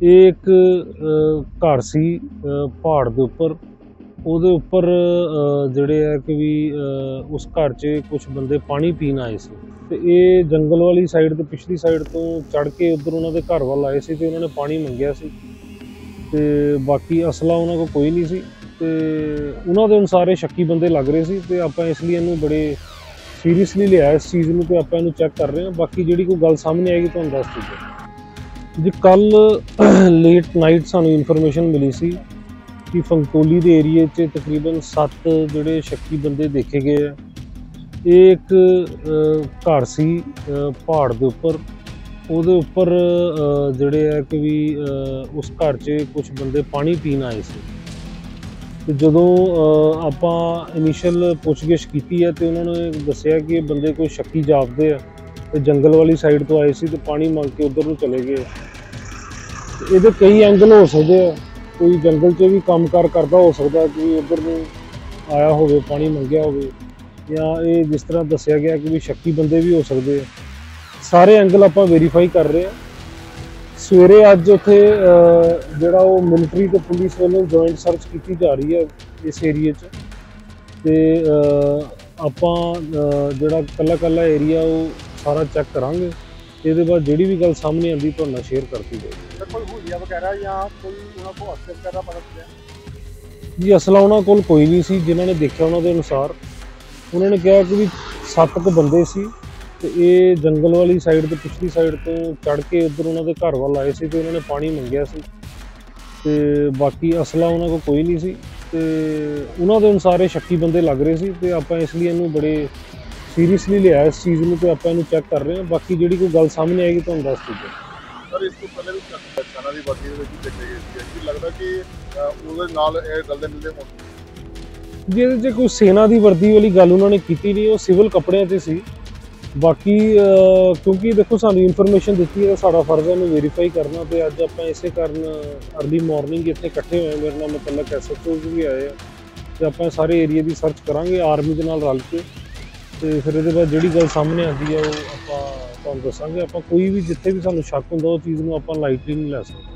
ਇਹ ਇੱਕ ਘਰ ਸੀ ਪਹਾੜ ਦੇ ਉੱਪਰ। ਉਹਦੇ ਉੱਪਰ ਜਿਹੜੇ ਹੈ ਕਿ ਵੀ ਉਸ ਘਰ 'ਚ ਕੁਝ ਬੰਦੇ ਪਾਣੀ ਪੀਣ ਆਏ ਸੀ ਤੇ ਇਹ ਜੰਗਲ ਵਾਲੀ ਸਾਈਡ ਤੇ ਪਿਛਲੀ ਸਾਈਡ ਤੋਂ ਚੜ੍ਹ ਕੇ ਉੱਧਰ ਉਹਨਾਂ ਦੇ ਘਰ ਵੱਲ ਆਏ ਸੀ ਤੇ ਉਹਨਾਂ ਨੇ ਪਾਣੀ ਮੰਗਿਆ ਸੀ ਤੇ ਬਾਕੀ ਅਸਲਾ ਉਹਨਾਂ ਕੋਲ ਕੋਈ ਨਹੀਂ ਸੀ ਤੇ ਉਹਨਾਂ ਦੇ ਅਨੁਸਾਰ ਇਹ ਸ਼ੱਕੀ ਬੰਦੇ ਲੱਗ ਰਹੇ ਸੀ ਤੇ ਆਪਾਂ ਇਸ ਲਈ ਇਹਨੂੰ ਬੜੇ ਸੀਰੀਅਸਲੀ ਲਿਆ ਇਸ ਚੀਜ਼ ਨੂੰ ਤੇ ਆਪਾਂ ਇਹਨੂੰ ਚੈੱਕ ਕਰ ਰਹੇ ਹਾਂ। ਬਾਕੀ ਜਿਹੜੀ ਕੋਈ ਗੱਲ ਸਾਹਮਣੇ ਆਏਗੀ ਤੁਹਾਨੂੰ ਦੱਸ ਦਿੰਦੇ ਜੀ। ਕੱਲ੍ਹ ਲੇਟ ਨਾਈਟ ਸਾਨੂੰ ਇਨਫੋਰਮੇਸ਼ਨ ਮਿਲੀ ਸੀ ਕਿ ਫੰਗਤੋਲੀ ਦੇ ਏਰੀਏ 'ਚ ਤਕਰੀਬਨ 7 ਜਿਹੜੇ ਸ਼ੱਕੀ ਬੰਦੇ ਦੇਖੇ ਗਏ ਆ। ਇਹ ਇੱਕ ਘਰ ਸੀ ਪਹਾੜ ਦੇ ਉੱਪਰ। ਉਹਦੇ ਉੱਪਰ ਜਿਹੜੇ ਹੈ ਕਿ ਵੀ ਉਸ ਘਰ 'ਚ ਕੁਝ ਬੰਦੇ ਪਾਣੀ ਪੀਣ ਆਏ ਸੀ ਤੇ ਜਦੋਂ ਆਪਾਂ ਇਨੀਸ਼ੀਅਲ ਪੁੱਛਗਿੱਛ ਕੀਤੀ ਹੈ ਤੇ ਉਹਨਾਂ ਨੇ ਦੱਸਿਆ ਕਿ ਇਹ ਬੰਦੇ ਕੋਈ ਸ਼ੱਕੀ ਜਾਪਦੇ ਆ ਤੇ ਜੰਗਲ ਵਾਲੀ ਸਾਈਡ ਤੋਂ ਆਏ ਸੀ ਤੇ ਪਾਣੀ ਮੰਗ ਕੇ ਉੱਧਰ ਨੂੰ ਚਲੇ ਗਏ। ਇਹਦੇ ਕਈ ਐਂਗਲ ਹੋ ਸਕਦੇ ਆ, ਕੋਈ ਜੰਗਲ 'ਚ ਵੀ ਕੰਮਕਾਰ ਕਰਦਾ ਹੋ ਸਕਦਾ ਕਿ ਉੱਧਰ ਨੂੰ ਆਇਆ ਹੋਵੇ, ਪਾਣੀ ਮੰਗਿਆ ਹੋਵੇ, ਜਾਂ ਇਹ ਜਿਸ ਤਰ੍ਹਾਂ ਦੱਸਿਆ ਗਿਆ ਕਿ ਵੀ ਸ਼ੱਕੀ ਬੰਦੇ ਵੀ ਹੋ ਸਕਦੇ ਆ। ਸਾਰੇ ਐਂਗਲ ਆਪਾਂ ਵੈਰੀਫਾਈ ਕਰ ਰਹੇ ਹਾਂ। ਸਵੇਰੇ ਅੱਜ ਉੱਥੇ ਜਿਹੜਾ ਉਹ ਮਿਲਟਰੀ ਤੇ ਪੁਲਿਸ ਵੱਲੋਂ ਜੁਆਇੰਟ ਸਰਚ ਕੀਤੀ ਜਾ ਰਹੀ ਹੈ ਇਸ ਏਰੀਏ 'ਚ ਤੇ ਆਪਾਂ ਜਿਹੜਾ ਕੱਲਾ ਏਰੀਆ ਉਹ ਸਾਰਾ ਚੈੱਕ ਕਰਾਂਗੇ। ਇਹਦੇ ਬਾਅਦ ਜਿਹੜੀ ਵੀ ਗੱਲ ਸਾਹਮਣੇ ਆਉਂਦੀ ਤੁਹਾਨੂੰ ਨਾਲ ਸ਼ੇਅਰ ਕਰਤੀ ਜਾਏਗੀ। ਕੋਈ ਹੁਲੀਆ ਵਗੈਰਾ ਜਾਂ ਕੋਈ ਉਹਨਾਂ ਕੋਲ ਅਸਰ ਵਗੈਰਾ ਪਤਾ ਚੱਲਿਆ ਜੀ? ਅਸਲਾ ਉਹਨਾਂ ਕੋਲ ਕੋਈ ਨਹੀਂ ਸੀ। ਜਿਨ੍ਹਾਂ ਨੇ ਦੇਖਿਆ ਉਹਨਾਂ ਦੇ ਅਨੁਸਾਰ ਉਹਨਾਂ ਨੇ ਕਿਹਾ ਕਿ ਵੀ 7 ਕੁ ਬੰਦੇ ਸੀ ਤੇ ਇਹ ਜੰਗਲ ਵਾਲੀ ਸਾਈਡ ਤੇ ਪਿਛਲੀ ਸਾਈਡ ਤੋਂ ਚੜ੍ਹ ਕੇ ਉੱਧਰ ਉਹਨਾਂ ਦੇ ਘਰ ਵੱਲ ਆਏ ਸੀ ਤੇ ਉਹਨਾਂ ਨੇ ਪਾਣੀ ਮੰਗਿਆ ਸੀ ਤੇ ਬਾਕੀ ਅਸਲਾ ਉਹਨਾਂ ਕੋਲ ਕੋਈ ਨਹੀਂ ਸੀ ਤੇ ਉਹਨਾਂ ਦੇ ਅਨੁਸਾਰ ਇਹ ਸ਼ੱਕੀ ਬੰਦੇ ਲੱਗ ਰਹੇ ਸੀ ਤੇ ਆਪਾਂ ਇਸ ਲਈ ਇਹਨੂੰ ਬੜੇ ਸੀਰੀਅਸਲੀ ਲਿਆ ਇਸ ਚੀਜ਼ ਨੂੰ ਤੇ ਆਪਾਂ ਇਹਨੂੰ ਚੈੱਕ ਕਰ ਰਹੇ ਹਾਂ। ਬਾਕੀ ਜਿਹੜੀ ਕੋਈ ਗੱਲ ਸਾਹਮਣੇ ਆਏਗੀ ਤੁਹਾਨੂੰ ਦੱਸ ਦਿੰਦੇ। ਸਰ, ਇਸ ਤੋਂ ਪਹਿਲੇ ਵੀ ਕਿਸਾਨਾਂ ਦੀ ਵਰਦੀ ਦੇ ਵਿੱਚ ਦੇਖੇ ਗਏ ਸੀ, ਲੱਗਦਾ ਕਿ ਉਹਦੇ ਨਾਲ ਇਹ ਗੱਲ ਦੇ ਮਿਲਦੇ ਹੋਣ। ਜੀ ਇਹਦੇ 'ਚ ਕੋਈ ਸੈਨਾ ਦੀ ਵਰਦੀ ਵਾਲੀ ਗੱਲ ਉਹਨਾਂ ਨੇ ਕੀਤੀ ਨਹੀਂ, ਉਹ ਸਿਵਲ ਕੱਪੜਿਆਂ 'ਤੇ ਸੀ। ਬਾਕੀ ਕਿਉਂਕਿ ਦੇਖੋ ਸਾਨੂੰ ਇਨਫੋਰਮੇਸ਼ਨ ਦਿੱਤੀ ਹੈ, ਸਾਡਾ ਫਰਜ਼ ਹੈ ਉਹਨੂੰ ਵੈਰੀਫਾਈ ਕਰਨਾ ਤੇ ਅੱਜ ਆਪਾਂ ਇਸੇ ਕਾਰਨ ਅਰਲੀ ਮਾਰਨਿੰਗ ਇੱਥੇ ਇਕੱਠੇ ਹੋਏ। ਮੇਰੇ ਨਾਲ ਮਤਲਬ SHOs ਵੀ ਆਏ ਆ ਤੇ ਆਪਾਂ ਸਾਰੇ ਏਰੀਏ ਦੀ ਸਰਚ ਕਰਾਂਗੇ ਆਰਮੀ ਦੇ ਨਾਲ ਰਲ ਕੇ ਤੇ ਫਿਰ ਇਹਦੇ ਬਾਅਦ ਜਿਹੜੀ ਗੱਲ ਸਾਹਮਣੇ ਆਉਂਦੀ ਹੈ ਉਹ ਆਪਾਂ ਤੁਹਾਨੂੰ ਦੱਸਾਂਗੇ। ਆਪਾਂ ਕੋਈ ਵੀ ਜਿੱਥੇ ਵੀ ਸਾਨੂੰ ਸ਼ੱਕ ਹੁੰਦਾ ਉਹ ਚੀਜ਼ ਨੂੰ ਆਪਾਂ ਲਾਈਟਲੀ ਨਹੀਂ ਲੈ ਸਕਦੇ।